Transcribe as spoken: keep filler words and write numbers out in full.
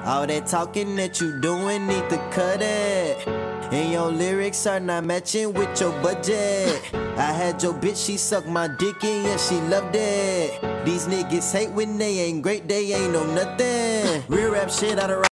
All that talking that you doing need to cut it. And your lyrics are not matching with your budget. I had your bitch, she sucked my dick and yeah, she loved it. These niggas hate when they ain't great, they ain't know nothing. Real rap shit out of